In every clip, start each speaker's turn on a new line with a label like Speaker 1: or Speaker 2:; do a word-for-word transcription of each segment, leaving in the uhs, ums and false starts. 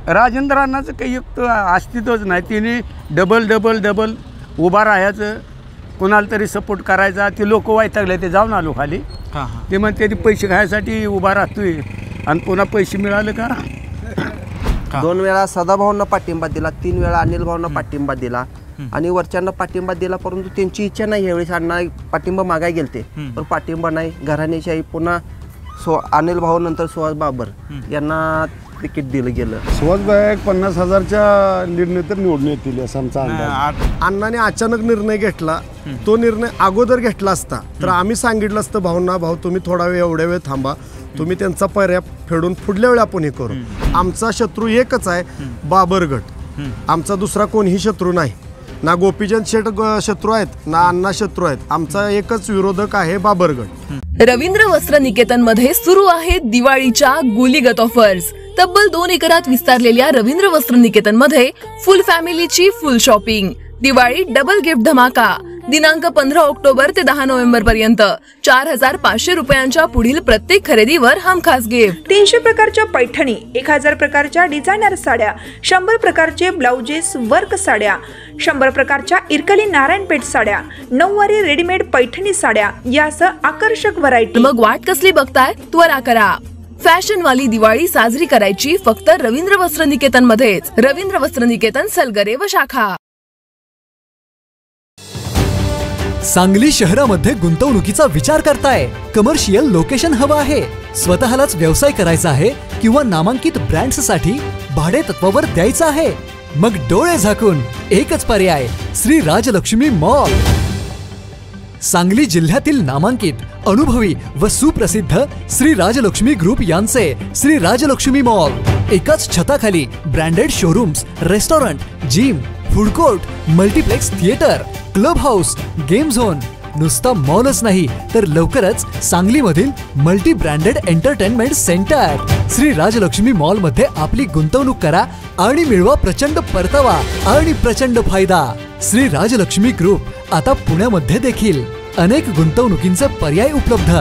Speaker 1: राजेंद्र अण्णाचं काही एक अस्तित्वच नाही. तिने डबल डबल डबल उभा राहायचं, कोणाला तरी सपोर्ट करायचा. ते लोक वैतागले, ते जाऊन आलो खाली. ते म्हणते ते पैसे खायसाठी उभा राहतोय आणि पुन्हा पैसे मिळाले का.
Speaker 2: दोन वेळा सदाभाऊंना पाठिंबा दिला, तीन वेळा अनिल भाऊंना पाठिंबा दिला आणि वरच्यांना पाठिंबा दिला, परंतु त्यांची इच्छा नाही यावेळेस अण्णा पाठिंबा मागाय गेलते, पण पाठिंबा नाही. घराण्याशाही पुन्हा सो अनिल भाऊ नंतर सुहास बाबर यांना तिकीट दिलं गेलं.
Speaker 3: सुहास भाई पन्नास हजारच्या निर्णय तर निवडून येतील असं आमचा अंदाज.
Speaker 4: अण्णाने अचानक निर्णय घेतला, तो निर्णय अगोदर घेतला असता तर आम्ही सांगितलं असतं भाऊंना, भाऊ तुम्ही थोडा वेळ एवढ्या वेळ थांबा, तुम्ही त्यांचा पर्याय फेडून पुढल्या वेळी आपण हे करू. आमचा शत्रू एकच आहे, बाबरगड. आमचा दुसरा कोणीही शत्रू नाही. ना गोपीचंद शेठ शत्रू आहेत, ना अण्णा शत्रू आहेत. आमचा एकच विरोधक आहे, बाबरगड.
Speaker 5: रवींद्र वस्त्र निकेतन मध्ये सुरू आहेत दिवाळीच्या गुलीगत ऑफर्स. तब्बल दोन एकरात विस्तारलेल्या रवींद्र वस्त्र निकेतन मध्ये फुल फॅमिलीची full shopping. Diwali double gift धमाका. दिनांक पंधरा ऑक्टोबर ते दहा नोव्हेंबर पर्यंत चार हजार पाचशे रुपयांच्या पुढील प्रत्येक खरेदीवर हमखास गिफ्ट.
Speaker 6: तीनशे प्रकारच्या पैठणी, एक हजार प्रकारच्या डिझायनर साड्या, शंभर प्रकारचे ब्लाउजेस वर्क साड्या, शंभर प्रकारच्या इरकली नारायणपेठ साड्या, नऊवारी रेडीमेड पैठणी साड्या यासह आकर्षक व्हरायटी.
Speaker 5: मग वाट कसली बघताय, त्वरा करा. फॅशन वाली दिवाळी साजरी करायची फक्त रवींद्र वस्त्र निकेतन मध्येच. रवींद्र वस्त्र निकेतन, सलगरे व शाखा.
Speaker 7: सांगली शहरामध्ये गुंतवणुकीचा विचार करताय, कमर्शियल लोकेशन हवं आहे, स्वतःलाच व्यवसाय करायचा आहे किंवा नामांकित ब्रँड्स साठी भाडे तत्वावर द्यायचं आहे, मग डोळे झाकून एकच पर्याय, श्री राजलक्ष्मी मॉल. सांगली जिल्ह्यातील नामांकित, अनुभवी व सुप्रसिद्ध श्री राजलक्ष्मी ग्रुप यांचे श्री राजलक्ष्मी मॉल. एकाच छताखाली branded showrooms, restaurant, gym, food court, multiplex theatre, club house, game zone. नुसता मॉलच नाही तर लवकरच सांगलीमधील multi branded entertainment centre. Shri Rajlaxmi mall मध्ये आपली गुंतवणूक करा आणि मिळवा प्रचंड परतावा आणि प्रचंड फायदा. श्री राजलक्ष्मी ग्रुप आता पुण्यामध्ये देखील. अनेक गुंतवणुकींचे पर्याय उपलब्ध.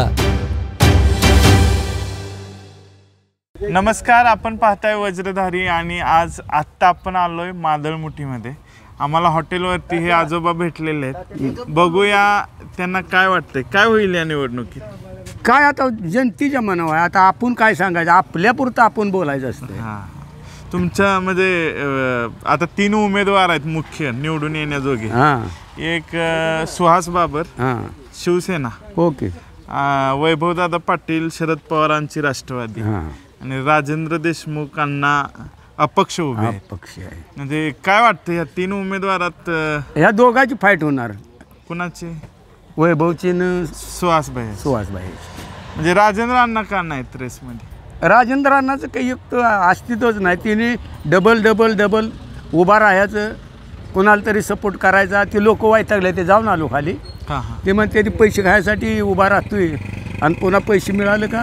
Speaker 8: नमस्कार, आपण पाहताय वज्रधारी आणि आज आत्ता आपण आलोय मादळमुठीमध्ये. आम्हाला हॉटेलवरती हे आजोबा भेटलेले आहेत. बघूया त्यांना काय वाटतंय, काय होईल या निवडणुकीत.
Speaker 1: काय आता जनतेच्या मनावर आहे. आता आपण काय सांगायचं, आपल्यापुरतं आपण बोलायचं असतं.
Speaker 8: हां, तुमच्या म्हणजे आता तीन उमेदवार आहेत मुख्य निवडून येण्याजोगे.
Speaker 1: हां,
Speaker 8: एक सुहास बाबर,
Speaker 1: हां,
Speaker 8: शिवसेना,
Speaker 1: ओके,
Speaker 8: वैभवदादा पाटील शरद पवारांची राष्ट्रवादी,
Speaker 1: हां,
Speaker 8: आणि राजेंद्र देशमुख अण्णा अपक्ष उभे आहेत.
Speaker 1: अपक्ष आहे.
Speaker 8: म्हणजे काय वाटतं या तीन उमेदवारात
Speaker 1: ह्या दोघांची फाईट होणार.
Speaker 8: कुणाची?
Speaker 1: वैभवची न
Speaker 8: सुहासभाई.
Speaker 1: सुहासभाई.
Speaker 8: म्हणजे राजेंद्र अण्णा का नाहीत रेसमध्ये?
Speaker 1: राजेंद्र अण्णाचं काही एक अस्तित्वच नाही. तिने डबल डबल डबल उभा राहायचं, कोणाला तरी सपोर्ट करायचा. ते लोक वैतागले, ते जाऊन आलो खाली.
Speaker 8: हां हां.
Speaker 1: ते म्हणते ते पैसे खायसाठी उभा राहतोय आणि पुन्हा पैसे मिळाले का.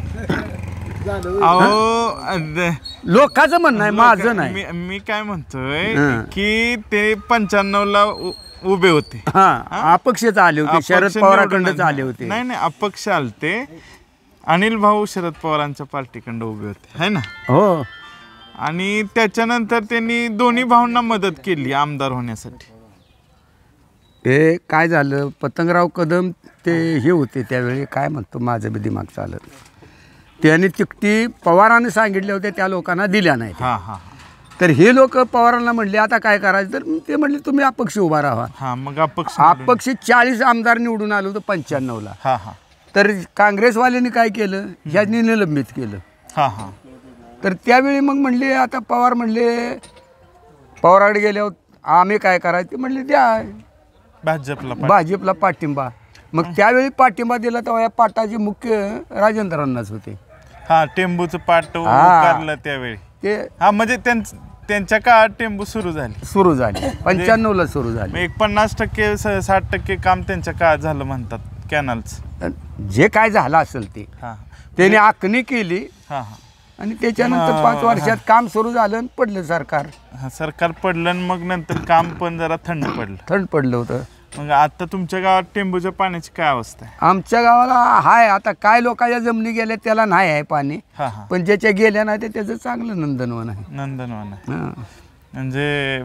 Speaker 8: अहो,
Speaker 1: लोकांचं म्हणणं आहे, माझं नाही.
Speaker 8: मी काय म्हणतोय की ते पंच्याण्णव ला उभे होते.
Speaker 1: हा, अपक्षच आले होते, शरद पवारांकडच आले होते.
Speaker 8: नाही नाही, अपक्ष आलते. अनिल भाऊ शरद पवारांच्या पार्टीकडे उभे होते, है ना.
Speaker 1: हो.
Speaker 8: आणि त्याच्यानंतर त्यांनी दोन्ही भाऊंना मदत केली आमदार होण्यासाठी.
Speaker 1: ते काय झालं, पतंगराव कदम ते हे होते त्यावेळी, काय म्हणतो माझं बी दिमाग चालत. त्यांनी तिकटी पवारांनी सांगितले होते, त्या लोकांना दिल्या नाही.
Speaker 8: हां हां.
Speaker 1: तर हे लोक पवारांना म्हणले आता काय करायचं, तर ते म्हणले तुम्ही अपक्ष उभा राहा.
Speaker 8: हां, मग अपक्ष
Speaker 1: अपक्ष चाळीस आमदार निवडून आलो होतं पंच्याण्णवला.
Speaker 8: हां हां.
Speaker 1: तर काँग्रेसवाल्यांनी काय केलं, ह्यांनी निलंबित केलं.
Speaker 8: हां हां.
Speaker 1: तर त्यावेळी मग म्हणले आता पवार म्हणले, पवाराकडे गेल्यावर आम्ही काय करायचं, ते म्हणले द्या
Speaker 8: भाजपला
Speaker 1: भाजपला पाठिंबा. मग त्यावेळी पाठिंबा दिला तेव्हा या पाटाचे मुख्य राजेंद्र अण्णाच होते.
Speaker 8: हा, टेंबूचं पाट उकारलं त्यावेळी ते. हा, म्हणजे त्यांच्या काळात टेंबू सुरू झाले
Speaker 1: सुरू झाले पंच्याण्णवला सुरू झाले.
Speaker 8: एक पन्नास टक्के साठ टक्के काम त्यांच्या काळात झालं म्हणतात कॅनलचं.
Speaker 1: जे काय झालं असेल ते त्याने आखणी केली.
Speaker 8: हा हा.
Speaker 1: आणि त्याच्यानंतर पाच वर्षात काम सुरू झालं आणि पडलं सरकार.
Speaker 8: सरकार पडलं, मग नंतर काम पण जरा थंड पडलं
Speaker 1: थंड पडलं होतं.
Speaker 8: मग आता तुमच्या गावात टेंबूच्या पाण्याची काय अवस्था आहे?
Speaker 1: आमच्या गावाला हाय, आता काय लोकांच्या जमिनी गेल्या त्याला नाही आहे पाणी,
Speaker 8: हा हा
Speaker 1: पण ज्याच्या गेल्या नाही ते त्याचं चांगलं नंदनवन आहे.
Speaker 8: नंदनवन आहे.
Speaker 1: हां.
Speaker 8: म्हणजे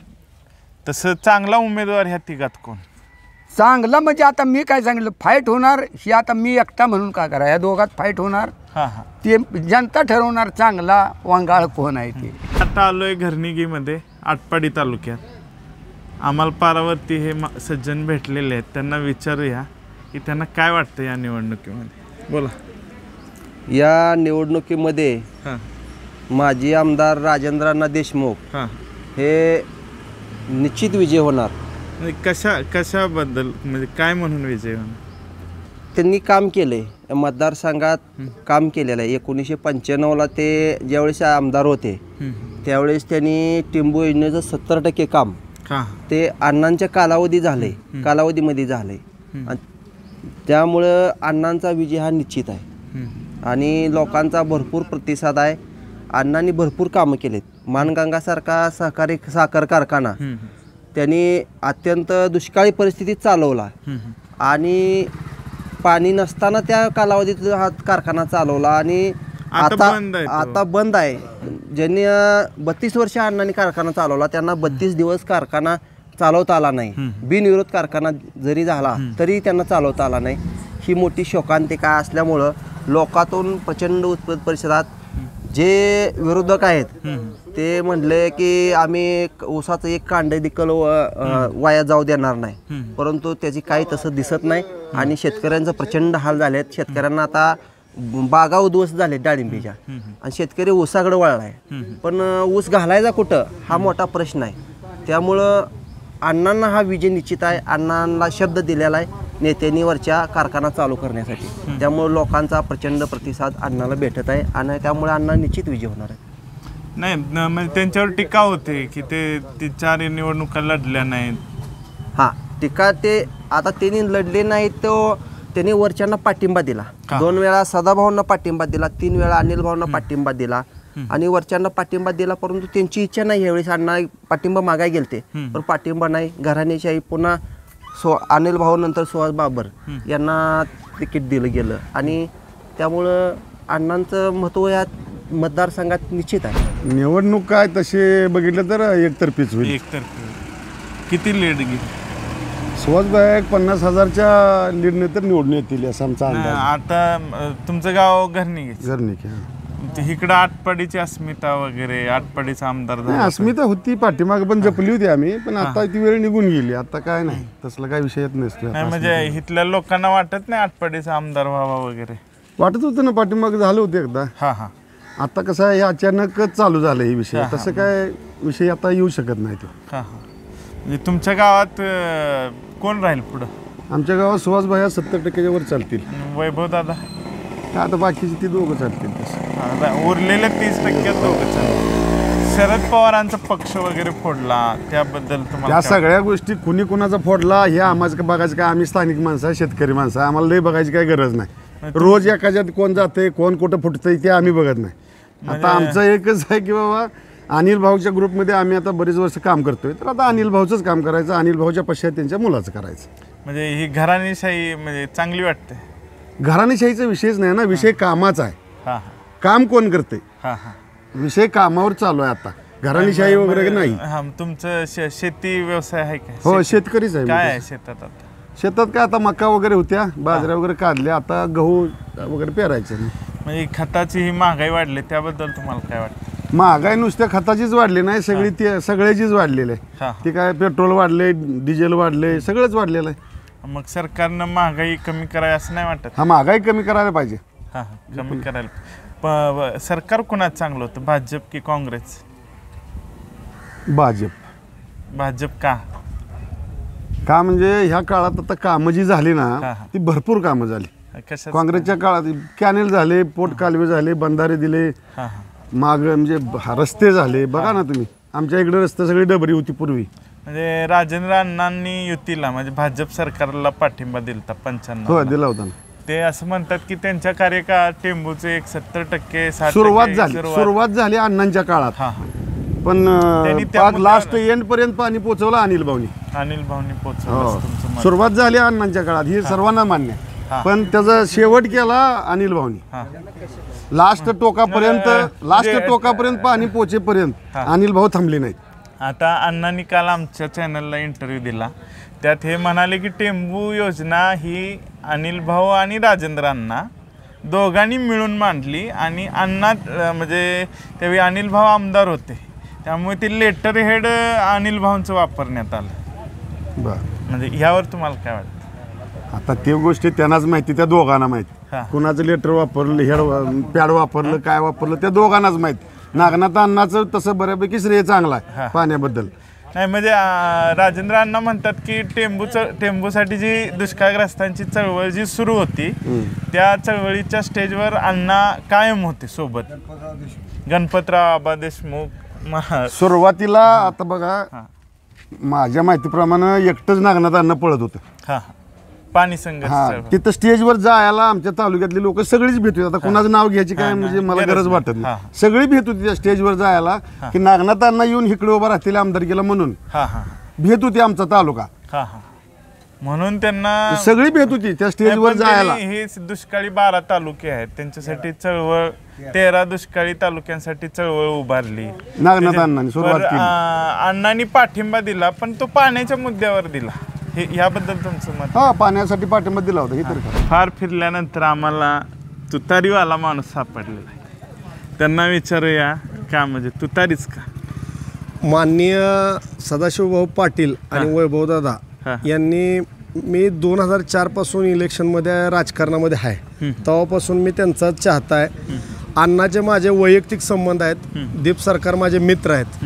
Speaker 8: तसं चांगला उमेदवार ह्या तिघात कोण?
Speaker 1: चांगला म्हणजे आता मी काय सांगितलं, फाईट होणार ही आता मी एकटा म्हणून काय करा, या दोघात फाईट होणार,
Speaker 8: हा हा
Speaker 1: ते जनता ठरवणार चांगला वांगाळ कोण आहे ते.
Speaker 8: आता आलोय घरणिगीमध्ये आटपाडी तालुक्यात. आम्हाला पारावरती हे मा- सज्जन भेटलेले आहेत, त्यांना विचारूया की त्यांना काय वाटतं या निवडणुकीमध्ये. बोला.
Speaker 2: या निवडणुकीमध्ये
Speaker 8: हां
Speaker 2: माजी आमदार राजेंद्रांना देशमुख
Speaker 8: हां
Speaker 2: हे निश्चित विजय होणार.
Speaker 8: म्हणजे कशा कशाबद्दल, म्हणजे काय म्हणून विजय होणार?
Speaker 2: त्यांनी काम केलं आहे, मतदारसंघात काम केलेलं आहे. एकोणीसशे पंच्याण्णवला ते ज्यावेळेस आमदार होते त्यावेळेस त्यांनी टिंबू योजनेचं सत्तर टक्के काम
Speaker 8: हां
Speaker 2: ते अण्णांच्या कालावधी झाले कालावधीमध्ये झाले आणि त्यामुळं अण्णांचा विजय हा निश्चित आहे आणि लोकांचा भरपूर प्रतिसाद आहे. अण्णांनी भरपूर कामं केलेत. माणगंगासारखा सहकारी साखर कारखाना त्यांनी अत्यंत दुष्काळी परिस्थितीत चालवला आणि पाणी नसताना त्या कालावधीत हा कारखाना चालवला आणि
Speaker 8: आता
Speaker 2: आता
Speaker 8: बंद आहे तो.
Speaker 2: आता बंद आहे. ज्यांनी बत्तीस वर्ष अण्णांनी कारखाना चालवला त्यांना बत्तीस दिवस कारखाना चालवता आला नाही. बिनविरोध कारखाना जरी झाला तरी त्यांना चालवता आला नाही. ही मोठी शोकांतिका असल्यामुळं लोकातून प्रचंड उत्पन्न परिषदात जे विरोधक आहेत ते म्हणले की आम्ही ऊसाचं एक कांडे देखील वाया जाऊ देणार नाही, परंतु त्याची काही तसं दिसत नाही आणि शेतकऱ्यांचं प्रचंड हाल झाले आहेत. शेतकऱ्यांना आता बागा उद्ध्वस्त झाले डाळिंबीच्या आणि शेतकरी ऊसाकडे वळला आहे, पण ऊस घालायचा कुठं हा मोठा प्रश्न आहे. त्यामुळं अण्णांना हा विजय निश्चित आहे. अण्णांना शब्द दिलेला आहे नेत्यांनी वरच्या कारखाना चालू करण्यासाठी, त्यामुळे लोकांचा प्रचंड प्रतिसाद अण्णाला भेटत आहे आणि त्यामुळे अण्णा निश्चित विजय होणार आहे.
Speaker 8: नाही न- म्हणजे त्यांच्यावर टीका होते की ते ती चार निवडणुका लढल्या नाहीत.
Speaker 2: हां, टीका ते आता त्यांनी लढले नाहीत, तो त्यांनी वरच्यांना पाठिंबा दिला. दोन वेळा सदाभाऊंना पाठिंबा दिला, तीन वेळा अनिल भाऊंना पाठिंबा दिला आणि वरच्यांना पाठिंबा दिला, परंतु त्यांची इच्छा नाही यावेळेस अण्णा पाठिंबा मागाय गेलते, पण पाठिंबा नाही. घराणेशाही पुन्हा सो अनिल भाऊ नंतर सुहास बाबर यांना तिकीट दिलं गेलं आणि त्यामुळं अण्णांचं महत्त्व या मतदारसंघात निश्चित आहे.
Speaker 3: निवडणूक काय तसे बघितलं तर एकतर्फीच होईल.
Speaker 8: एकतर्फी किती लीड गेली?
Speaker 3: सुहासभाई एक पन्नास हजारच्या लीडने तर निवडून येतील असं आमचा
Speaker 8: नाही,
Speaker 3: अंदाज.
Speaker 8: आता अं, तुमचं गाव घरणिगी,
Speaker 3: घरणिक आहे.
Speaker 8: इकडं आटपाडीची अस्मिता वगैरे, आटपाडीचा आमदार
Speaker 3: नाही,
Speaker 8: झाला.
Speaker 3: अस्मिता होती पाठीमाग पण जपली होती आम्ही, पण आता ती वेळ निघून गेली. आता काय नाही, तसला काय विषय येत नसतो.
Speaker 8: नाही म्हणजे इथल्या लोकांना वाटत नाही आटपाडीचा आमदार व्हावा वगैरे?
Speaker 3: वाटत होतं ना, पाठीमाग झालं होतं एकदा.
Speaker 8: हा हा
Speaker 3: आता कसं आहे, हे अचानकच चालू झालं हे विषय. तसं काय विषय आता येऊ शकत नाही तो.
Speaker 8: हा हा म्हणजे तुमच्या गावात अं, कोण राहील पुढं?
Speaker 3: आमच्या गावात सुहासभाई सत्तर टक्क्याच्या वर चालतील.
Speaker 8: वैभव दादा?
Speaker 3: आता बाकीची ती दोघं चालतील तसं.
Speaker 8: आता उरलेल्या तीस टक्क्यात दोघं चालतील. शरद पवारांचा पक्ष वगैरे फोडला, त्याबद्दल तुम्हाला
Speaker 3: त्या
Speaker 8: काय
Speaker 3: सगळ्या गोष्टी कुणी कुणाचा फोडला हे आम्हाला बघायचं काय. आम्ही स्थानिक माणसं आहे, शेतकरी माणसं आहे, आम्हाला लई बघायची काही गरज नाही. रोज एखाद्यात कोण जाते कोण कुठं फुटतंय ते आम्ही बघत नाही. आता आमचं एकच आहे की बाबा अनिल भाऊच्या ग्रुपमध्ये आम्ही आता बरेच वर्ष काम करतोय, तर आता अनिल भाऊचंच काम करायचं, अनिल भाऊच्या पश्चात त्यांच्या मुलाचं करायचं.
Speaker 8: म्हणजे ही घराणेशाही म्हणजे चांगली वाटते?
Speaker 3: घराणेशाहीचा विषयच नाही ना, विषय कामाचा आहे.
Speaker 8: हा
Speaker 3: काम कोण करते,
Speaker 8: हा हा
Speaker 3: विषय कामावर चालू आहे. आता घराणेशाही वगैरे नाही.
Speaker 8: हा तुमचं शे- शेती व्यवसाय आहे का?
Speaker 3: हो,
Speaker 8: शेती-
Speaker 3: शेतकरीच आहे.
Speaker 8: काय आहे शेतात आता?
Speaker 3: शेतात काय आता मका वगैरे होत्या, बाजऱ्या वगैरे काढल्या, आता गहू वगैरे पेरायचे.
Speaker 8: म्हणजे खताची ही महागाई वाढली, त्याबद्दल तुम्हाला काय वाटतं?
Speaker 3: महागाई नुसत्या खताचीच वाढली नाही, सगळी ते सगळ्याचीच वाढलेली
Speaker 8: हा.
Speaker 3: आहे. ते काय पेट्रोल वाढले, डिझेल वाढले, सगळंच वाढलेलं आहे.
Speaker 8: मग सरकारनं महागाई कमी करावी असं नाही वाटत?
Speaker 3: हा, महागाई कमी करायला पाहिजे.
Speaker 8: हा हा कमी करायला प- व- सरकार कुणाच चांगलं होतं, भाजप की काँग्रेस?
Speaker 3: भाजप.
Speaker 8: भाजप का?
Speaker 3: का म्हणजे ह्या काळात आता कामं जी झाली ना,
Speaker 8: हा, हा.
Speaker 3: ती भरपूर कामं झाली.
Speaker 8: कशा?
Speaker 3: काँग्रेसच्या काळात कॅनेल झाले, पोट कालवे झाले, बंधारे दिले,
Speaker 8: हा हा
Speaker 3: माग म्हणजे ब- रस्ते झाले. बघा ना तुम्ही, आमच्या इकडे रस्ते सगळी डबरी होती पूर्वी.
Speaker 8: म्हणजे राजेंद्र अण्णांनी युतीला म्हणजे भाजप सरकारला पाठिंबा दिलता
Speaker 3: हो,
Speaker 8: पंच्याण्णव.
Speaker 3: दिला होता ना.
Speaker 8: ते असं म्हणतात की त्यांच्या कार्यकाळात टेंबूचे एक सत्तर टक्के साठ
Speaker 3: सुरुवात
Speaker 8: टक्के
Speaker 3: झाली सुरुवात झाली अण्णांच्या काळात.
Speaker 8: हा हा
Speaker 3: पण
Speaker 8: त्यांनी त्या
Speaker 3: पाच
Speaker 8: मुद्द्यावर-
Speaker 3: लास्ट एंड पर्यंत पाणी पोहोचवलं अनिल भाऊनी.
Speaker 8: अनिल भाऊनी पोहोचवलं
Speaker 3: हो.
Speaker 8: असं तुमचं मत?
Speaker 3: सुरुवात झाली अण्णांच्या काळात ही सर्वांना मान्य आहे. पण त्याचा शेवट केला अनिल भाऊनी. लास्ट टोकापर्यंत लास्ट टोकापर्यंत पाणी पोचेपर्यंत अनिल भाऊ थांबले नाहीत.
Speaker 8: आता अण्णांनी काल आमच्या चॅनलला इंटरव्ह्यू दिला, त्यात हे म्हणाले की टेंबू योजना ही अनिल भाऊ आणि राजेंद्र अण्णा दोघांनी मिळून मांडली आणि अण्णा अं, म्हणजे त्यावेळी अनिल भाऊ आमदार होते, त्यामुळे ते लेटर हेड अनिल भाऊंचं वापरण्यात आलं.
Speaker 3: बर,
Speaker 8: म्हणजे ह्यावर तुम्हाला काय वाटतं?
Speaker 3: आता ते गोष्टी त्यांनाच माहिती, त्या दोघांना माहिती.
Speaker 8: हा.
Speaker 3: कुणाचं लेटर वापरलं, हेड पॅड वापरलं, काय वापरलं त्या दोघांनाच माहिती. नागनाथ अण्णाचं तसं बऱ्यापैकी श्रेय चांगला आहे पाण्याबद्दल.
Speaker 8: नाही म्हणजे अं, राजेंद्र अण्णा म्हणतात की टेंबूचं टेंबूसाठी जी दुष्काळग्रस्तांची चळवळ जी सुरू होती त्या चळवळीच्या स्टेजवर अण्णा कायम होते सोबत. गणपतराव आबा देशमुख महा-
Speaker 3: सुरुवातीला आता बघा, माझ्या माहितीप्रमाणे एकटंच नागनाथ अण्णा पळत होतं.
Speaker 8: हा पाणी संघर्ष
Speaker 3: हा,
Speaker 8: चळवळ.
Speaker 3: तिथं स्टेजवर जायला आमच्या तालुक्यातली लोक सगळीच भेट होती. आता कुणाचं नाव घ्यायची काय म्हणजे मला
Speaker 8: गरज
Speaker 3: गरज
Speaker 8: नाही.
Speaker 3: वाटत
Speaker 8: हा.
Speaker 3: नाही. सगळी भेट होती त्या स्टेजवर जायला की नागनाथ अण्णा येऊन इकडे उभा राहतील आमदारकीला म्हणून
Speaker 8: हा हा
Speaker 3: भेट होती आमचा तालुका.
Speaker 8: हा हा म्हणून त्यांना
Speaker 3: सगळी भेट होती त्या स्टेजवर
Speaker 8: पण त्यांनी
Speaker 3: जायला.
Speaker 8: हे दुष्काळी बारा तालुके आहेत त्यांच्यासाठी चळवळ तेरा दुष्काळी तालुक्यांसाठी चळवळ उभारली
Speaker 3: नागनाथ अण्णांनी सुरुवात
Speaker 8: वर,
Speaker 3: केली.
Speaker 8: अं, अण्णांनी पाठिंबा दिला पण तो पाण्याच्या मुद्द्यावर दिला. हे ह्याबद्दल तुमचं मत?
Speaker 3: हा, पाण्यासाठी पाठिंबा दिला होता हे तर खरं.
Speaker 8: फार फिरल्यानंतर आम्हाला तुतारीवाला माणूस सापडलेला आहे, त्यांना विचारूया का म्हणजे तुतारीच का?
Speaker 4: माननीय सदाशिवभाऊ पाटील आणि वैभवदादा
Speaker 8: हा.
Speaker 4: यांनी, मी दोन हजार चार पासून इलेक्शनमध्ये राजकारणामध्ये आहे, तेव्हापासून मी त्यांचा चाहता आहे. अण्णाचे माझे वैयक्तिक संबंध आहेत, दीप सरकार माझे मित्र आहेत,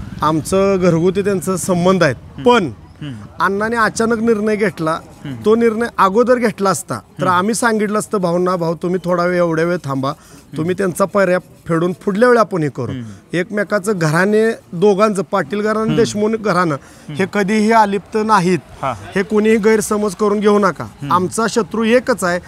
Speaker 4: आमचं घरगुती त्यांचं संबंध आहेत. पण अण्णाने अचानक निर्णय घेतला, तो निर्णय अगोदर घेतला असता तर आम्ही सांगितलं असतं भाऊंना, भाऊ तुम्ही थोडा वेळ एवढ्या वेळ थांबा, तुम्ही त्यांचा पर्याय फेडून पुढल्या वेळी आपण हे करू. एकमेकाचं घराने, दोघांचं पाटील घराणं देशमुख घराणं हे कधीही अलिप्त नाहीत, हे कोणीही गैरसमज करून घेऊ नका. आमचा शत्रू एकच आहे,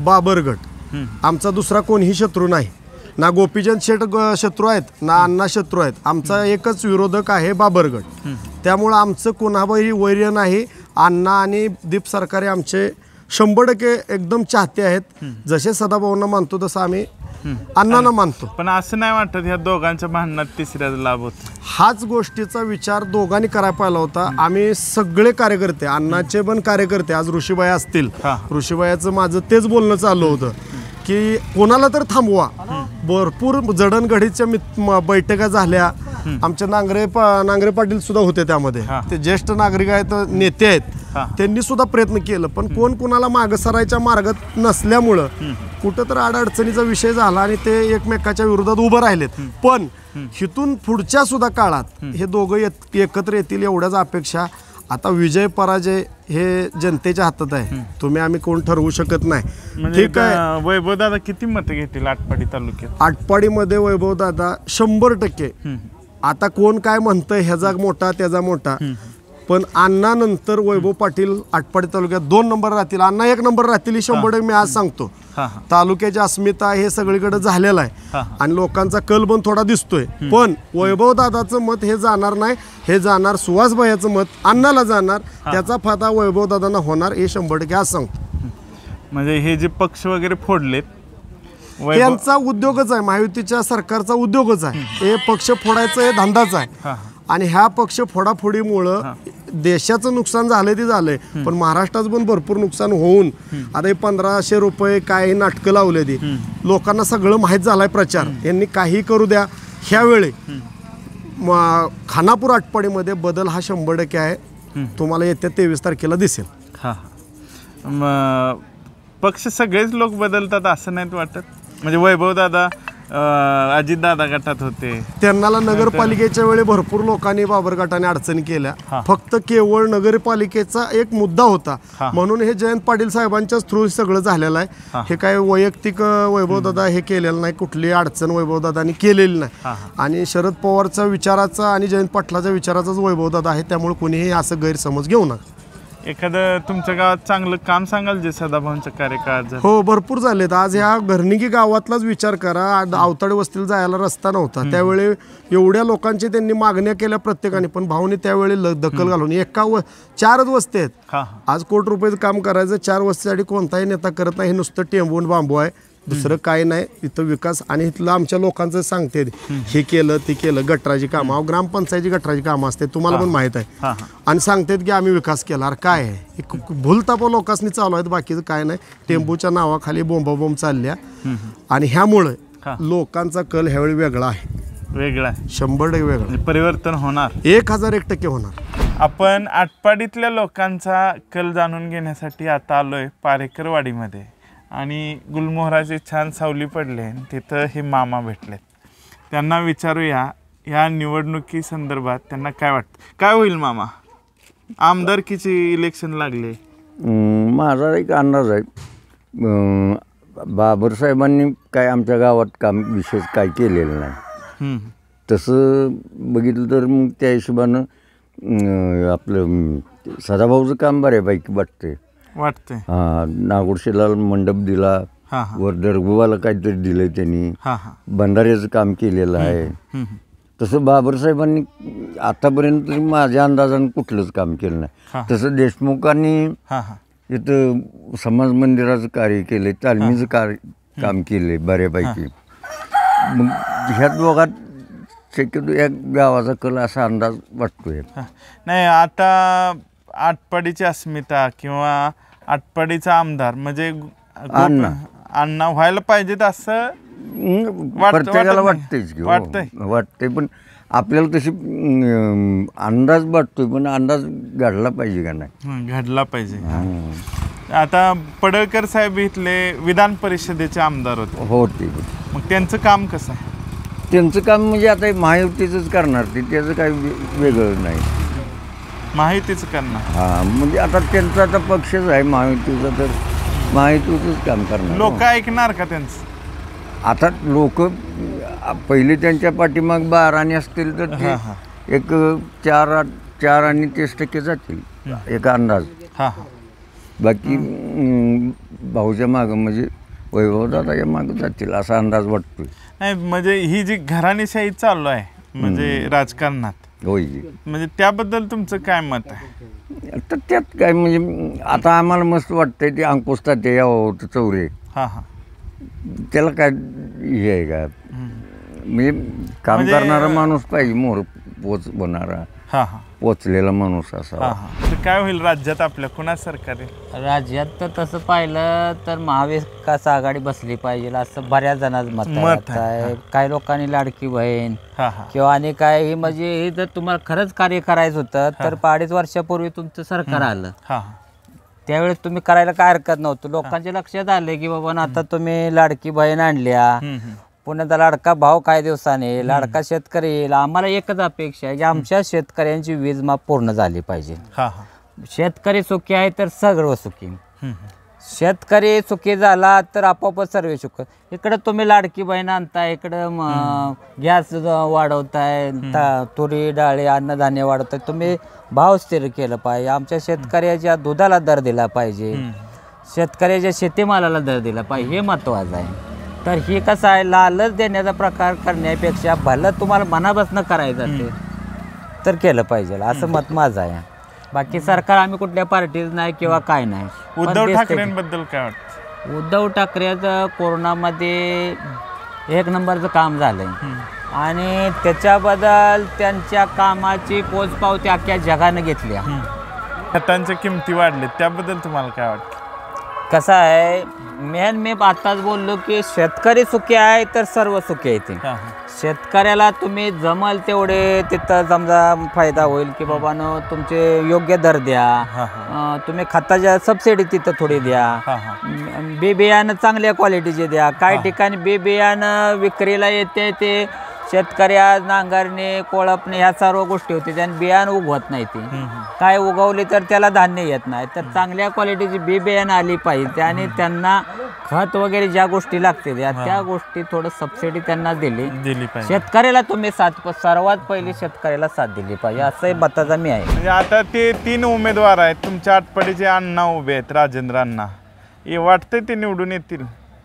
Speaker 4: बाबरगट. आमचा दुसरा कोणीही शत्रू नाही. ना गोपीचंद शेठ ग- शत्रू आहेत ना अण्णा शत्रू आहेत. आमचा एकच विरोधक आहे, बाबरगट. त्यामुळं आमचं कोणावरही वैर्य नाही. अण्णा आणि दीप सरकारे आमचे शंभर टक्के एकदम चाहते आहेत. जसे सदाभाऊंना मानतो तसं आम्ही अण्णांना मानतो.
Speaker 8: पण असं नाही वाटत ह्या दोघांच्या भांडणात तिसऱ्याचा लाभ होतो?
Speaker 4: हाच गोष्टीचा विचार दोघांनी करायला पाहिला होता. आम्ही सगळे कार्यकर्ते, अण्णाचे पण कार्यकर्ते, आज ऋषीबाई असतील, ऋषीबाईचं माझं तेच बोलणं चालू होतं की कोणाला तर थांबवा. भरपूर जडणघडीच्या मित- म- बैठका झाल्या. आमचे नांगरे पा नांगरे पाटील सुद्धा होते त्यामध्ये. ते ज्येष्ठ नागरिक आहेत, नेते आहेत, त्यांनी सुद्धा प्रयत्न केलं. पण कोण कोणाला मागं सरायच्या मार्गात नसल्यामुळं कुठं तर अडचणीचा विषय झाला आणि ते एकमेकाच्या विरोधात उभं राहिलेत. पण हिथून पुढच्या सुद्धा काळात हे दोघं येत- एकत्र येतील एवढ्याच अपेक्षा. आता विजय पराजय हे जनतेच्या हातात आहे, तुम्ही आम्ही कोण ठरवू शकत नाही.
Speaker 8: म्हणजे
Speaker 4: ठीक आहे,
Speaker 8: वैभव दादा किती मतं घेतील आटपाडी तालुक्यात?
Speaker 4: आटपाडीमध्ये वैभव दादा शंभर टक्के. आता कोण काय म्हणतंय, ह्याचा मोठा त्याचा मोठा, पण अण्णा नंतर वैभव पाटील आटपाडी तालुक्यात दोन नंबर राहतील, अण्णा एक नंबर राहतील ही शंभर टक्के मी आज सांगतो. तालुक्याची अस्मिता हे सगळीकडे झालेलं आहे आणि लोकांचा कल पण थोडा दिसतोय. पण वैभव दादाचं मत हे जाणार नाही, हे जाणार सुहासभाईचं मत अण्णाला जाणार. त्याचा फायदा वैभव दादांना होणार हे शंभर टक्के आज सांगतो.
Speaker 8: म्हणजे हे जे पक्ष वगैरे फोडलेत, वैभव-
Speaker 4: त्यांचा उद्योगच आहे, महायुतीच्या सरकारचा उद्योगच आहे. हे पक्ष फोडायचं हे धंदाच आहे. आणि ह्या पक्ष फोडाफोडीमुळं देशाचं नुकसान झालंय ते झालंय, पण महाराष्ट्राचं पण भरपूर नुकसान होऊन आता हे पंधराशे रुपये काय नाटकं लावले ती लोकांना सगळं माहीत झालंय. प्रचार यांनी काही करू द्या, ह्यावेळी म- खानापूर आटपाडीमध्ये बदल हा शंभर टक्के आहे. तुम्हाला येत्या तेवीस तारखेला दिसेल.
Speaker 8: हा मग पक्ष सगळेच लोक बदलतात असं नाहीत वाटत? म्हणजे वैभव दादा अजित दादा गटात होते,
Speaker 4: त्यांना नगरपालिकेच्या वेळी भरपूर लोकांनी बाबर गटाने अडचणी केल्या. फक्त केवळ नगरपालिकेचा एक मुद्दा होता म्हणून हे जयंत पाटील साहेबांच्याच थ्रू सगळं झालेलं आहे. हे काय वैयक्तिक वैभव दादा हे केलेलं नाही, कुठली अडचण वैभव दादानी केलेली नाही. आणि शरद पवारचा विचाराचा आणि जयंत पाटलाच्या विचाराचाच वैभव दादा आहे, त्यामुळे कोणीही असं गैरसमज घेऊ नका.
Speaker 8: एखादं तुमच्या गावात चांगलं काम सांगाल जे सदाभाऊंच्या कार्यकाळात झालं?
Speaker 4: हो, भरपूर झालेत. आज ह्या घरणिकी गावातलाच विचार करा, आवताडे वस्तीला जायला रस्ता नव्हता त्यावेळी, एवढ्या लोकांची त्यांनी मागण्या केल्या प्रत्येकाने, पण भाऊने त्यावेळी ल- दखल घालून एका व चारच वस्ती आहेत.
Speaker 8: हा
Speaker 4: आज कोटी रुपयाचं काम करायचं, चार वस्तीसाठी कोणताही नेता करत नाही. हे नुसतं टेंबून बांबू आहे, दुसरं काय नाही इथं विकास. आणि इथलं आमच्या लोकांचं सांगते हे केलं ते केलं, गटराची कामं, अहो ग्रामपंचायतीची गटराची कामं असते, तुम्हाला पण माहीत आहे. आणि सांगतात की आम्ही विकास केला. अरे काय आहे हे, भूलतापा लोकांनी चालू आहेत, बाकीचं काय नाही. टेंबूच्या नावाखाली बोंबाबोंब चालल्या. आणि ह्यामुळं लोकांचा कल ह्यावेळी वेगळा आहे,
Speaker 8: वेगळा
Speaker 4: शंभर टक्के वेगळा,
Speaker 8: परिवर्तन होणार,
Speaker 4: एक हजार एक टक्के होणार.
Speaker 8: आपण आटपाडीतल्या लोकांचा कल जाणून घेण्यासाठी आता आलोय पारेकरवाडीमध्ये आणि गुलमोहराची छान सावली पडले, तिथं हे मामा भेटलेत. त्यांना विचारूया ह्या निवडणुकी संदर्भात त्यांना काय वाटतं. काय होईल मामा, आमदारकीची इलेक्शन लागले?
Speaker 9: माझा एक अंदाज आहे, बाबरसाहेबांनी काय आमच्या गावात काम विशेष काय केलेलं नाही. तसं बघितलं तर मग त्या हिशोबानं आपलं सदाभाऊचं काम बऱ्यापैकी वाटतंय
Speaker 8: वाटतंय
Speaker 9: हां. नागोडशेला मंडप दिला, वर दरगोबाला काहीतरी दिलंय त्यांनी, भंडाऱ्याचं काम केलेलं आहे. तसं बाबरसाहेबांनी आतापर्यंत माझ्या अंदाजानं कुठलंच काम केलं नाही. तसं देशमुखांनी इथं समाज मंदिराचं कार्य केलंय, तालमीचं कार्य काम केलंय बऱ्यापैकी. मग ह्या दोघात शक्यतो या गावाचा कल असा अंदाज वाटतोय.
Speaker 8: नाही, आता आटपाडीची अस्मिता किंवा आटपाडीचा आमदार म्हणजे
Speaker 9: अण्णा
Speaker 8: अण्णा व्हायला पाहिजेत असं
Speaker 9: प्रत्येकाला वाटतंयच की,
Speaker 8: वाटतंय
Speaker 9: वाटतंय. पण आपल्याला तशी अंदाज वाटतोय, पण अंदाज घडला पाहिजे का नाही,
Speaker 8: घडला पाहिजे. आता पडळकर साहेब इथले विधान परिषदेचे आमदार होते.
Speaker 9: हो, ते
Speaker 8: मग त्यांचं काम कसं आहे?
Speaker 9: त्यांचं काम म्हणजे आता महायुतीचंच करणार ते, त्याचं काही वेगळं नाही,
Speaker 8: महायुतीचं करणार.
Speaker 9: हा, म्हणजे आता त्यांचा आता पक्षच आहे महायुतीचा, तर महायुतीचंच काम करणार.
Speaker 8: लोक ऐकणार का त्यांचं?
Speaker 9: आता लोक पहिले त्यांच्या पाठीमाग बाराने असतील तर ते एक चार चार आणि तीस टक्के जातील एक अंदाज. बाकी भाऊच्या मागं म्हणजे वैभवदादाच्या मागं जातील असा अंदाज वाटतोय.
Speaker 8: नाही म्हणजे ही जी घराणेशाही चालू आहे म्हणजे राजकारणात,
Speaker 9: होय,
Speaker 8: म्हणजे त्याबद्दल तुमचं काय मत आहे?
Speaker 9: तर त्यात काय म्हणजे आता आम्हाला मस्त वाटतंय ते अंकुश तात्या यावं चौरे,
Speaker 8: हां हां,
Speaker 9: त्याला काय हे आहे का, म्हणजे काम करणारा माणूस पाहिजे, मोर पोच बनणारा,
Speaker 8: हां हां,
Speaker 9: पोचलेला माणूस असा.
Speaker 8: तर काय होईल राज्यात आपल्या, कुणा सरकार आहे
Speaker 10: राज्यात? तर तसं पाहिलं तर महाविकास आघाडी बसली पाहिजे असं बऱ्याच जणांचं मत आहे. काही लोकांनी लाडकी बहीण किंवा आणि काय हे म्हणजे हे जर तुम्हाला खरंच कार्य करायचं होतं तर अडीच वर्षापूर्वी तुमचं सरकार आलं, त्यावेळेस तुम्ही करायला काय हरकत नव्हतं. लोकांच्या लक्षात आले की बाबा आता तुम्ही लाडकी बहीण आणल्या, पुण्याचा लाडका भाव काही दिवसाने, लाडका शेतकरी येईल. आम्हाला एकच अपेक्षा आहे की आमच्या शेतकऱ्यांची वीज माफ पूर्ण झाली पाहिजे. शेतकरी सुखी आहे तर सगळं सुखी, शेतकरी सुखी झाला तर आपोआपच सर्व सुख. इकडं तुम्ही लाडकी बहीण आणताय, इकडं गॅस वाढवताय, तुरी डाळी अन्नधान्य वाढवताय. तुम्ही भाव स्थिर केलं पाहिजे. आमच्या शेतकऱ्याच्या दुधाला दर दिला पाहिजे, शेतकऱ्याच्या शेतीमालाला दर दिला पाहिजे, हे महत्त्वाचं आहे. तर हे कसं आहे, लालच देण्याचा प्रकार करण्यापेक्षा भलं तुम्हाला मनापासून करायचं असेल तर केलं पाहिजे असं मत माझं आहे. बाकी सरकार आम्ही कुठल्या पार्टीच नाही किंवा काय नाही.
Speaker 8: उद्धव ठाकरेंबद्दल काय वाटतं?
Speaker 10: उद्धव ठाकरेचं कोरोनामध्ये एक नंबरचं काम झालंय आणि त्याच्याबद्दल त्यांच्या कामाची पोचपावती अख्ख्या जगानं घेतल्या.
Speaker 8: खतांच्या किमती वाढल्या त्याबद्दल तुम्हाला काय वाटतं?
Speaker 10: कसं आहे, मेन मी आताच बोललो की शेतकरी सुखी आहे तर सर्व सुखी आहे. ते शेतकऱ्याला तुम्ही जमल तेवढे तिथं समजा फायदा होईल की बाबांनो तुमचे योग्य दर द्या, तुम्ही खताच्या सबसिडी तिथं थोडी द्या, बी बियाणं चांगल्या क्वालिटीचे द्या. काही ठिकाणी बी बियाणं विक्रीला येते ते शेतकऱ्या नांगरणे कोळपणे ह्या सर्व गोष्टी होती, त्याने बियाणं उगवत नाही. ती काय उगवली तर त्याला धान्य येत नाही. तर चांगल्या क्वालिटीची बी बियाणं आली पाहिजे आणि त्यांना खत वगैरे ज्या गोष्टी लागतील या त्या गोष्टी थोडं सबसिडी त्यांना दिली
Speaker 8: दिली पाहिजे.
Speaker 10: शेतकऱ्याला तुम्ही साथ सर्वात पहिली शेतकऱ्याला साथ दिली पाहिजे असंही मताचा मी आहे.
Speaker 8: म्हणजे आता ते तीन उमेदवार आहेत तुमच्या आटपाडीचे अण्णा उभे आहेत, राजेंद्र अण्णा, हे वाटतंय ते निवडून येतील?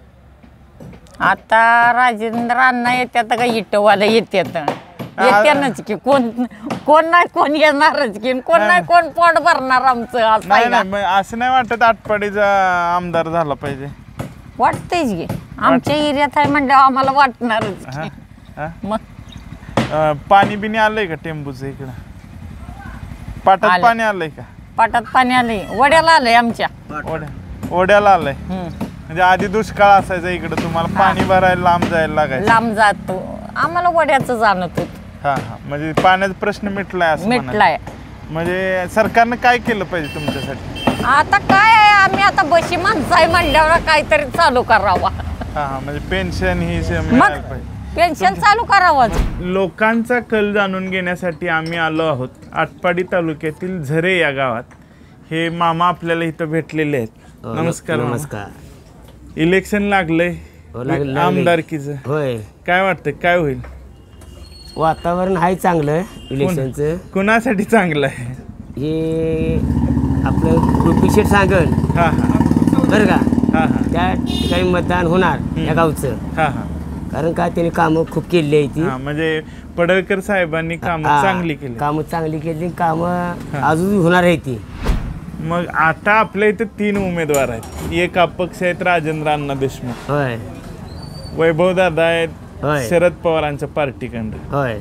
Speaker 11: आता राजेंद्रांना येतात का इटवाला येतात येत्यानच की कोण कोण नाही कोण येणारच की कोण नाही कोण पोट भरणार आमचं असं
Speaker 8: नाही
Speaker 11: आहे ना.
Speaker 8: नाही, मग असं नाही वाटत आटपाडीचा आमदार झाला पाहिजे?
Speaker 11: वाटतंयच की आमच्या एरियात आहे म्हणजे आम्हाला वाटणारच
Speaker 8: हा?
Speaker 11: की.
Speaker 8: हा?
Speaker 11: मग
Speaker 8: अं, पाणी बिनी आलंय का टेंबूचं इकडं? पाटात
Speaker 11: आलंय.
Speaker 8: पाणी आलंय का?
Speaker 11: पाटात पाणी आलंय वड्याला आलंय आमच्या.
Speaker 8: ओढ्या ओढ्याला आलंय.
Speaker 11: हम्म.
Speaker 8: म्हणजे आधी दुष्काळ असायचा इकडं, तुम्हाला पाणी भरायला लांब जायला लागायचं.
Speaker 11: लांब जातो आम्हाला वड्याचं जाणत होत
Speaker 8: हा हा, म्हणजे पाण्याचा प्रश्न मिटलाय असं म्हणायचं.
Speaker 11: मिटलाय.
Speaker 8: म्हणजे सरकारनं काय केलं पाहिजे तुमच्यासाठी?
Speaker 11: आता काय आहे आम्ही आता बशी माणसं आहे म्हणल्यावर काहीतरी चालू करावा.
Speaker 8: हा हा, म्हणजे पेन्शन ही से-
Speaker 11: मग
Speaker 8: मिळायला पाहिजे.
Speaker 11: पेन्शन चालू करावंच.
Speaker 8: लोकांचा कल जाणून घेण्यासाठी आम्ही आलो आहोत आटपाडी तालुक्यातील झरे या गावात. हे मामा आपल्याला इथं भेटलेले आहेत. नमस्कार.
Speaker 12: नमस्कार.
Speaker 8: इलेक्शन लागलंय आमदारकीचं,
Speaker 12: होय.
Speaker 8: काय वाटतं काय होईल?
Speaker 12: वातावरण आहे चांगलं इलेक्शनचं.
Speaker 8: कुणासाठी चांगलं आहे?
Speaker 12: हे आपलं रुपी शेठ सांगल
Speaker 8: हा हा,
Speaker 12: बरं का,
Speaker 8: हा हा,
Speaker 12: त्या ठिकाणी मतदान होणार या गावचं.
Speaker 8: हा हा,
Speaker 12: कारण का त्यांनी कामं खूप केली आहे ती.
Speaker 8: हा, म्हणजे पडळकर साहेबांनी कामं
Speaker 12: हा,
Speaker 8: चांगली केली.
Speaker 12: कामं चांगली केली, कामं अजून होणार आहे ती.
Speaker 8: मग आता आपल्या इथे तीन उमेदवार आहेत. एक अपक्ष आहेत राजेंद्र अण्णा देशमुख,
Speaker 12: होय
Speaker 8: वैभव दादा आहेत
Speaker 12: होय
Speaker 8: शरद पवारांच्या पार्टीखंड,
Speaker 12: होय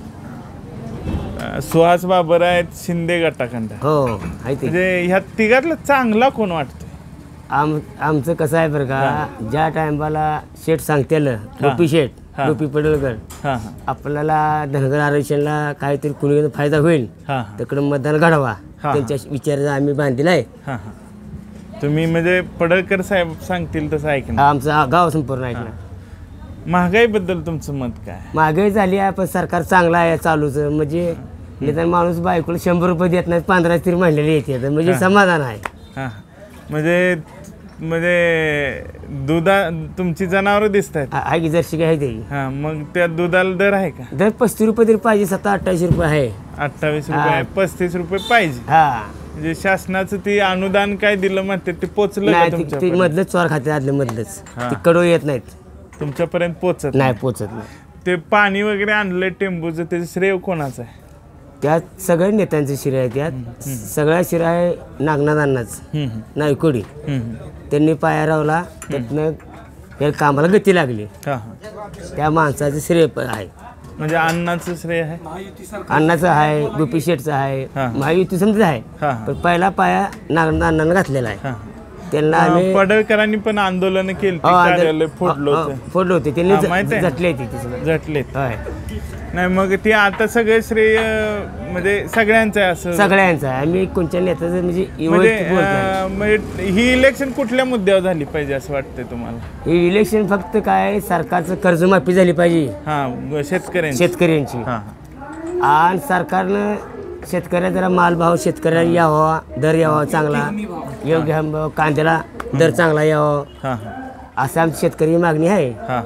Speaker 8: अं, सुहास बाबर आहेत शिंदे गटाखंड.
Speaker 12: हो आहे ते.
Speaker 8: म्हणजे ह्या तिघातला चांगला कोण वाटतोय?
Speaker 12: आम आमचं कसं आहे बरं का, ज्या टायमाला शेठ सांगतेल रुपी शेठ
Speaker 8: हा.
Speaker 12: रुपी पडळकर,
Speaker 8: हा हा,
Speaker 12: आपल्याला धनगर आरक्षणाला काहीतरी कुणी फायदा होईल
Speaker 8: हा हा,
Speaker 12: तिकडं मतदान घडावा
Speaker 8: हा.
Speaker 12: त्यांच्या विचाराचा आम्ही बांधलेला आहे.
Speaker 8: हा हा. तुम्ही म्हणजे पडळकर साहेब सांगतील तसं ऐकणार?
Speaker 12: आमचा गाव संपूर्ण ऐकणार.
Speaker 8: महागाईबद्दल तुमचं मत काय?
Speaker 12: महागाई झाली आहे पण सरकार चांगलं आहे चालूच. म्हणजे निदान माणूस बायकोला शंभर रुपये देत नाही, पंधरा तरी म्हणलेले येते, म्हणजे समाधान आहे.
Speaker 8: हा, म्हणजे म्हणजे दुधा तुमची जनावरं दिसत आहेत?
Speaker 12: आहे की जर्सी आहे ते.
Speaker 8: हा, मग त्या दुधाला दर आहे का?
Speaker 12: दर पस्तीस रुपये तरी पाहिजे, सत्ता अठ्ठावीस रुपये आहे.
Speaker 8: अठ्ठावीस रुपये आहे, पस्तीस रुपये पाहिजे.
Speaker 12: हा,
Speaker 8: म्हणजे शासनाचं ती अनुदान काय दिलं म्हणते ते पोचलं का
Speaker 12: नाही ते
Speaker 8: तुमच्यापर्यंत?
Speaker 12: मधलंच चोर खाते आदले मधलंच,
Speaker 8: हा.
Speaker 12: ते कडो येत नाहीत,
Speaker 8: तुमच्यापर्यंत पोचत
Speaker 12: नाही पोचत नाही.
Speaker 8: ते पाणी वगैरे आणलंय टेंबूचं, त्याचं श्रेय कोणाचं आहे?
Speaker 12: त्यात सगळ्या नेत्यांचे शिरा आहे, त्यात सगळ्या शिरा आहे नागनाथांनाच नायकोडी. त्यांनी पाया रावला, त्यातनं या कामाला गती लागली,
Speaker 8: हा हा,
Speaker 12: त्या माणसाचं श्रेय पण आहे.
Speaker 8: म्हणजे अन्नाचं श्रेय आहे?
Speaker 12: अण्णाचं आहे, गोपी शेठचं आहे,
Speaker 8: हा.
Speaker 12: महायुती समजा आहे,
Speaker 8: हा.
Speaker 12: पण पहिला पाया नागनाथ अण्णांना घातलेला आहे.
Speaker 8: हा.
Speaker 12: त्यांना
Speaker 8: हा,
Speaker 12: आम्ही
Speaker 8: पडळकरांनी पण आंदोलन केली,
Speaker 12: हो, आंदोलन-
Speaker 8: कार्यालय फोडलं
Speaker 12: हो, हो,
Speaker 8: होतं.
Speaker 12: फोडलं होते
Speaker 8: हा,
Speaker 12: त्यांनी,
Speaker 8: माहिती आहे?
Speaker 12: झटले ते
Speaker 8: झटलेत.
Speaker 12: होय.
Speaker 8: नाही मग ते आता सगळे श्रेय म्हणजे सगळ्यांचं आहे असं?
Speaker 12: सगळ्यांचं आहे. आम्ही कोणत्या नेत्याचं म्हणजे
Speaker 8: म्हणजे
Speaker 12: व्यवस्थित बोलत नाही.
Speaker 8: अं, म्हणजे ही इलेक्शन कुठल्या मुद्द्यावर झाली पाहिजे असं वाटतंय तुम्हाला?
Speaker 12: हे इलेक्शन फक्त काय सरकारचं कर्जमाफी झाली पाहिजे
Speaker 8: हा, शेतकऱ्यांची.
Speaker 12: शेतकऱ्यांची,
Speaker 8: हा
Speaker 12: आणि सरकारनं शेतकऱ्या जरा मालभाव शेतकऱ्याला यावा, दर यावा चांगला, योग्य हमी, कांद्याला दर चांगला यावा,
Speaker 8: हा हा,
Speaker 12: असं आमची शेतकरी मागणी आहे.
Speaker 8: हा.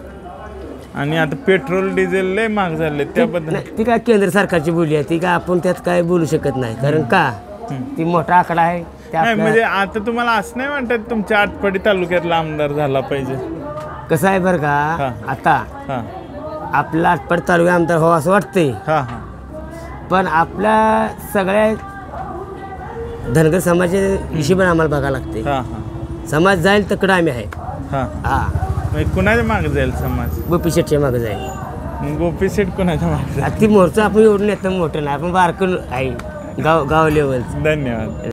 Speaker 8: आणि आता पेट्रोल डिझेल लय महाग झाले त्याबद्दल?
Speaker 12: नाही, ती काय केंद्र सरकारची बोली आहे, ती काय आपण त्यात काय बोलू शकत नाही, कारण का ती मोठा आकडा आहे. त्या
Speaker 8: नाही
Speaker 12: आपल्या-
Speaker 8: म्हणजे आता तुम्हाला असं नाही वाटत तुमच्या आटपाडी तालुक्यातला आमदार झाला पाहिजे?
Speaker 12: कसं आहे बरं
Speaker 8: हा.
Speaker 12: का, आता
Speaker 8: हा
Speaker 12: आपला आटपाडी तालुका आमदार हो असं वाटतंय,
Speaker 8: हा हा,
Speaker 12: पण आपल्या सगळ्या धनगर समाजाच्या हिशोबाने आम्हाला बघायला लागते.
Speaker 8: हा हा,
Speaker 12: समाज जाईल तिकडं आम्ही आहे.
Speaker 8: हा.
Speaker 12: हा,
Speaker 8: म्हणजे कुणाच्या मागे जाईल समाज?
Speaker 12: गोपी शेठच्या मागं जाईल.
Speaker 8: मग गोपी शेठ कुणाच्या मागे जाईल?
Speaker 12: ती मोर्चा आपण एवढं नेतं मोठं नाही, आपण बारकून आहे गाव गाव लेवल.
Speaker 8: धन्यवाद.